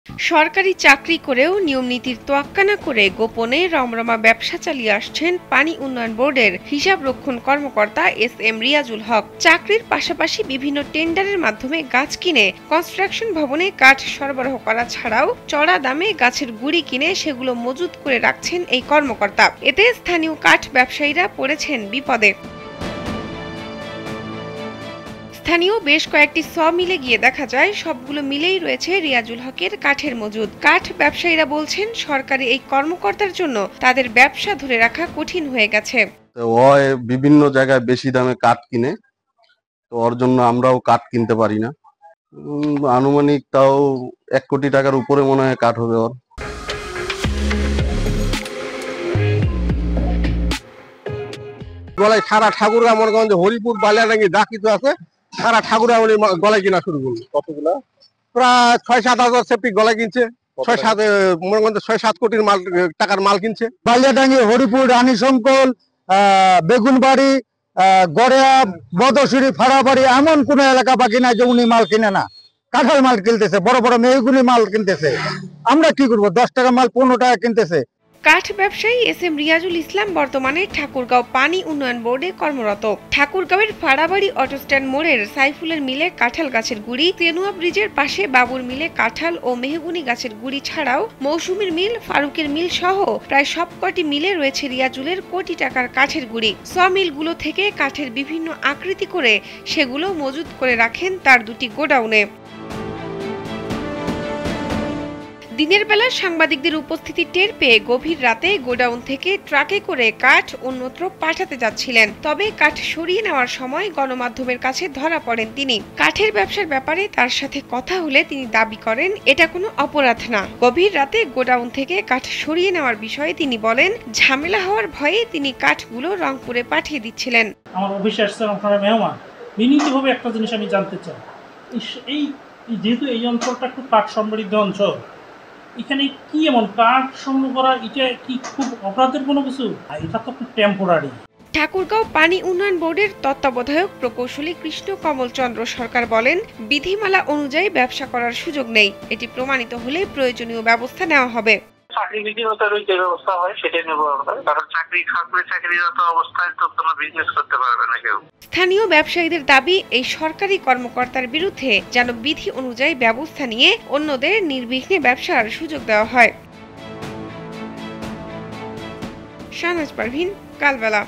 সরকারি চাকরি করেও নিয়মনীতির তোয়াক্কা না করে গোপনে রমরমা ব্যবসা চালিয়ে আসছেন পানি উন্নয়ন বোর্ডের হিসাবরক্ষণ কর্মকর্তা এস.এম. রিয়াজুল হক। চাকরির পাশাপাশি বিভিন্ন টেন্ডারের মাধ্যমে গাছ কিনে কনস্ট্রাকশন ভবনে কাঠ সরবরাহ করা ছাড়াও চড়া দামে গাছের গুঁড়ি কিনে সেগুলো মজুত করে রাখছেন এই কর্মকর্তা। এতে স্থানীয় কাঠ ব্যবসায়ীরা পড়েছেন বিপদে। স্থানীয় বেশ কয়েকটি মিলে গিয়ে দেখা যায় সবগুলো মিলেই রয়েছে রিয়াজুল হকের কাঠের মজুদ। কাঠ ব্যবসায়ীরা বলছেন সরকারি এই কর্মকর্তার জন্য তাদের ব্যবসা ধরে রাখা কঠিন হয়ে গেছে। বিভিন্ন জায়গায় বেশি দামে কাঠ কিনে, তো ওর জন্য আমরাও কাঠ কিনতে পারি না। আনুমানিক তাও 1 কোটি টাকার উপরে মনে হয় কাঠ হবে ওর। গলায় সারা ঠাকুরগা মনে করেন যে হরিপুর বালিয়াডাঙ্গি যা কিছু আছে সারা ঠাকুরগা উনি গলায় কিনা শুরু করলো। কতগুলো? প্রায় 6-7 হাজার সেফটি গলায় কিনছে। 6-7 মনে করেন 6-7 কোটির মাল টাকার মাল কিনছে। বালিয়াডাঙ্গি, হরিপুর, রানী শঙ্কল, বেগুনবাড়ি, গড়িয়া, বদশুরি, ফাড়াবাড়ি এমন কোন এলাকা বাকি নাই যে উনি মাল কিনে না। কাঁঠাল মাল কিনতেছে, বড় বড় মেহগুনি মাল কিনতেছে। আমরা কি করবো? 10 টাকা মাল 15 টাকা কিনতেছে। কাঠ ব্যবসায়ী এস.এম. রিয়াজুল ইসলাম বর্তমানে ঠাকুরগাঁও পানি উন্নয়ন বোর্ডে কর্মরত। ঠাকুরগাঁওয়ের ফাড়াবাড়ি অটোস্ট্যান্ড মোড়ের সাইফুলের মিলে কাঁঠাল গাছের গুঁড়ি, তেনুয়া ব্রিজের পাশে বাবুর মিলে কাঁঠাল ও মেহগুনি গাছের গুঁড়ি ছাড়াও মৌসুমীর মিল, ফারুকের মিল সহ প্রায় সবকটি মিলে রয়েছে রিয়াজুলের কোটি টাকার কাঠের গুঁড়ি। মিলগুলো থেকে কাঠের বিভিন্ন আকৃতি করে সেগুলো মজুত করে রাখেন তার 2টি গোডাউনে। দিনের বেলা সাংবাদিকদের উপস্থিতি টের পেয়ে গভীর রাতে গোডাউন থেকে ট্রাকে করে কাঠ অন্যত্র পাঠাতে যাচ্ছিলেন। তবে কাঠ সরিয়ে নেওয়ার সময় গণমাধ্যমের কাছে ধরা পড়েন তিনি। কাঠের ব্যবসার ব্যাপারে তার সাথে কথা হলে তিনি দাবি করেন এটা কোনো অপরাধ না। গভীর রাতে গোডাউন থেকে কাঠ সরিয়ে নেওয়ার বিষয়ে তিনি বলেন ঝামেলা হওয়ার ভয়ে তিনি কাঠগুলো রংপুরে পাঠিয়ে দিচ্ছিলেন। আমার অফিসে আসছেন আপনারা মেহমান, বিনীতভাবে একটা জিনিস আমি জানতে চাই, এই যেহেতু এই অঞ্চলটা একটু কাঠ সমৃদ্ধ অঞ্চল, এখানে কি এমন কাঠ সংগ্রহ করা এটা কি খুব অপরাধের কোনো কিছু? এটা তো খুব টেম্পোরারি। ঠাকুরগাঁও পানি উন্নয়ন বোর্ডের তত্ত্বাবধায়ক প্রকৌশলী কৃষ্ণ কমল চন্দ্র সরকার বলেন বিধিমালা অনুযায়ী ব্যবসা করার সুযোগ নেই। এটি প্রমাণিত হলে প্রয়োজনীয় ব্যবস্থা নেওয়া হবে। চাকরিবিহীনতার যে ব্যবস্থা হয় সেটা নেব আমরা, কারণ চাকরিরত অবস্থায় তো কোনো বিজনেস করতে পারবে না কেউ। স্থানীয় ব্যবসায়ীদের দাবি এই সরকারি কর্মকর্তার বিরুদ্ধে যেন বিধি অনুযায়ী ব্যবস্থা নিয়ে অন্যদের নির্বিঘ্নে ব্যবসার সুযোগ দেওয়া হয়। শাহনাজ পারভীন, কালবেলা।